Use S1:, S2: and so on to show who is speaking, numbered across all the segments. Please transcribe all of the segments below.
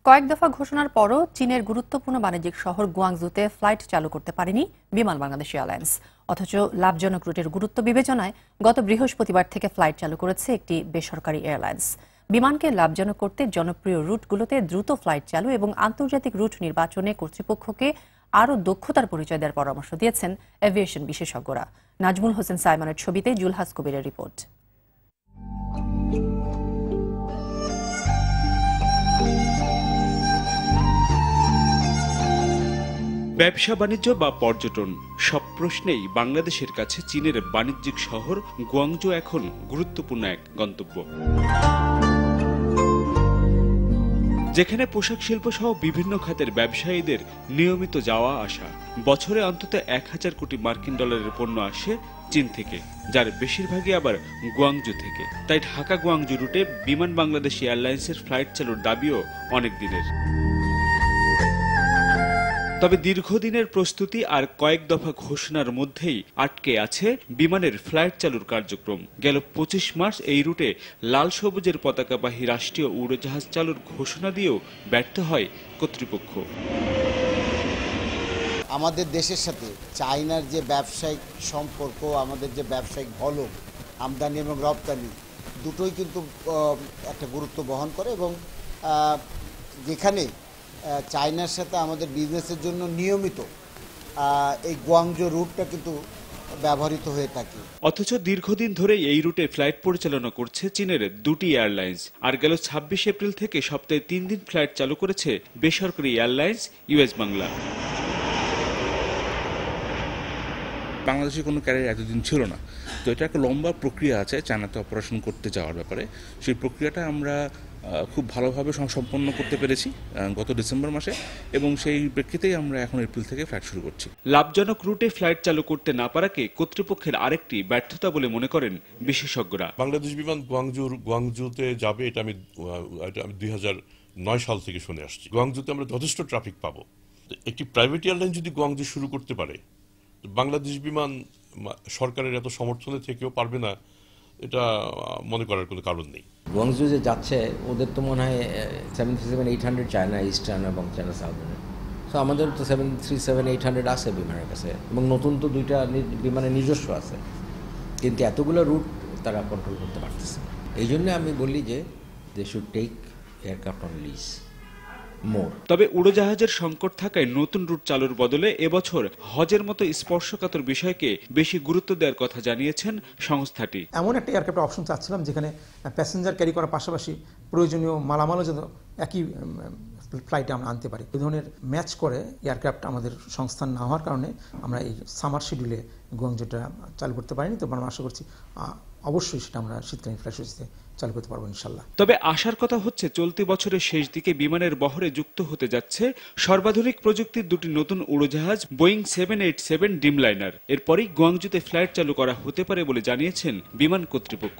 S1: কয়েক দফা ঘোষণার পরও চীনের গুরুত্বপূর্ণ বাণিজ্যিক শহর গুয়াংজুতে ফ্লাইট চালু করতে পারেনি বিমান বাংলাদেশ এয়ারলাইন্স। অথচ লাভজনক রুটের গুরুত্ব বিবেচনায় গত বৃহস্পতিবার থেকে ফ্লাইট চালু করেছে একটি বেসরকারি এয়ারলাইন্স। বিমানকে লাভজনক করতে জনপ্রিয় রুটগুলোতে দ্রুত ফ্লাইট চালু এবং আন্তর্জাতিক রুট নির্বাচনে কর্তৃপক্ষকে আরও দক্ষতার পরিচয় দেওয়ার পরামর্শ দিয়েছেন এভিয়েশন বিশেষজ্ঞরা। নাজমুল হোসেন সাইমনের ছবিতে জুলহাস কবিরের রিপোর্ট।
S2: ব্যবসা বাণিজ্য বা পর্যটন সব প্রশ্নেই বাংলাদেশের কাছে চীনের বাণিজ্যিক শহর গুয়াংজু এখন গুরুত্বপূর্ণ এক গন্তব্য, যেখানে পোশাক শিল্প সহ বিভিন্ন খাতের ব্যবসায়ীদের নিয়মিত যাওয়া আসা। বছরে অন্তত 1000 কোটি মার্কিন ডলারের পণ্য আসে চীন থেকে, যার বেশিরভাগই আবার গুয়াংজু থেকে। তাই ঢাকা গুয়াংজু রুটে বিমান বাংলাদেশ এয়ারলাইন্সের ফ্লাইট চালুর দাবিও অনেক দিনের। তবে দীর্ঘদিনের প্রস্তুতি আর কয়েক দফা ঘোষণার মধ্যেই আটকে আছে বিমানের ফ্লাইট চালুর কার্যক্রম। গেল 25 মার্চ এই রুটে লাল সবুজের পতাকাবাহী রাষ্ট্রীয় উড়োজাহাজ চালুর ঘোষণা দিয়েও ব্যর্থ হয় কর্তৃপক্ষ।
S3: আমাদের দেশের সাথে চায়নার যে ব্যবসায়িক সম্পর্ক, আমাদের যে ব্যবসায়িক ভলক, আমদানি এবং রপ্তানি দুটোই কিন্তু একটা গুরুত্ব বহন করে এবং যেখানে চায়নার সাথে আমাদের বিজনেসের জন্য নিয়মিত এই গুয়াংজু রুটটা কিন্তু ব্যবহৃত হয়ে থাকে।
S2: অথচ দীর্ঘদিন ধরেই এই রুটে ফ্লাইট পরিচালনা করছে চীনের দুটি এয়ারলাইন্স। আর গেল 26 এপ্রিল থেকে সপ্তাহে 3 দিন ফ্লাইট চালু করেছে বেসরকারি এয়ারলাইন্স ইউএস বাংলা।
S4: বাংলাদেশে কোনো ক্যারিয়ার এতদিন ছিল না, তো এটা একটা লম্বা প্রক্রিয়া আছে চায়নাতে অপারেশন করতে যাওয়ার ব্যাপারে। সেই প্রক্রিয়াটা আমরা খুব ভালোভাবে সম্পন্ন করতে পেরেছি গত ডিসেম্বর মাসে, এবং সেই প্রেক্ষিতেই আমরা এখন এপ্রিল থেকে ফ্লাইট শুরু করছি।
S2: লাভজনক রুটে ফ্লাইট চালু করতে না পারাকে কর্তৃপক্ষের আরেকটি ব্যর্থতা বলে মনে করেন বিশেষজ্ঞরা।
S5: বাংলাদেশ বিমান গুয়াংজুতে যাবে এটা আমি 2009 সাল থেকে শুনে আসছি। গুয়াংজুতে আমরা যথেষ্ট ট্রাফিক পাবো। একটি প্রাইভেট এয়ারলাইন যদি গুয়াংজু শুরু করতে পারে, বাংলাদেশ বিমান সরকারের এত সমর্থনে থেকেও পারবে না, এটা মনে করার কোনো কারণ নেই।
S6: গুয়াংজু যে যাচ্ছে ওদের তো মনে হয় 737-800 চায়না ইস্টার্ন এবং চায়না সাউদার্ন। সো আমাদের তো 737-800 আছে বিমানের কাছে, এবং নতুন তো 2টা বিমানের নিজস্ব আছে, কিন্তু এতগুলো রুট তারা কন্ট্রোল করতে পারতেছে না। এই জন্য আমি বলি যে they should take aircraft on lease more.
S2: তবে উড়োজাহাজের সংকট থাকায় নতুন রুট চালুর বদলে এবছর হজের মতো স্পর্শকাতর বিষয়কে বেশি গুরুত্ব দেওয়ার কথা জানিয়েছেন সংস্থাটি।
S7: এমন একটা এয়ারক্রাফট অপশন চাচ্ছিলাম যেখানে প্যাসেঞ্জার ক্যারি করার পাশাপাশি প্রয়োজনীয় মালামালও যেন একই ফ্লাইটে আমরা আনতে পারি। এই ধরনের ম্যাচ করে এয়ারক্রাফট আমাদের সংস্থান না হওয়ার কারণে আমরা এই সামার শিডিউলে গুয়াংজুটা চালু করতে পারিনি। তো আমরা আশা করছি অবশ্যই সেটা আমরা শীতকালীন ফ্লাইট সূচিতে চালু করতে পারবো ইনশাল্লাহ।
S2: তবে আশার কথা হচ্ছে চলতি বছরের শেষ দিকে বিমানের বহরে যুক্ত হতে যাচ্ছে সর্বাধুনিক প্রযুক্তির 2টি নতুন উড়োজাহাজ বোয়িং 787 ড্রিমলাইনার। এরপরই গুয়াংজুতে ফ্লাইট চালু করা হতে পারে বলে জানিয়েছেন বিমান কর্তৃপক্ষ।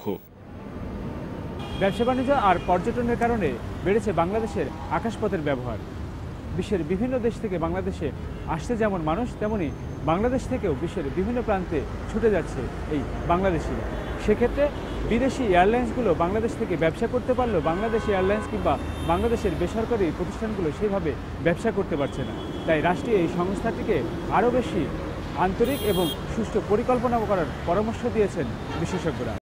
S8: ব্যবসা বাণিজ্য আর পর্যটনের কারণে বেড়েছে বাংলাদেশের আকাশপথের ব্যবহার। বিশ্বের বিভিন্ন দেশ থেকে বাংলাদেশে আসছে যেমন মানুষ, তেমনি বাংলাদেশ থেকেও বিশ্বের বিভিন্ন প্রান্তে ছুটে যাচ্ছে এই বাংলাদেশিরা। সেক্ষেত্রে বিদেশি এয়ারলাইন্সগুলো বাংলাদেশ থেকে ব্যবসা করতে পারলেও বাংলাদেশ এয়ারলাইন্স কিংবা বাংলাদেশের বেসরকারি প্রতিষ্ঠানগুলো সেভাবে ব্যবসা করতে পারছে না। তাই রাষ্ট্রীয় এই সংস্থাটিকে আরও বেশি আন্তরিক এবং সুষ্ঠু পরিকল্পনা করার পরামর্শ দিয়েছেন বিশেষজ্ঞরা।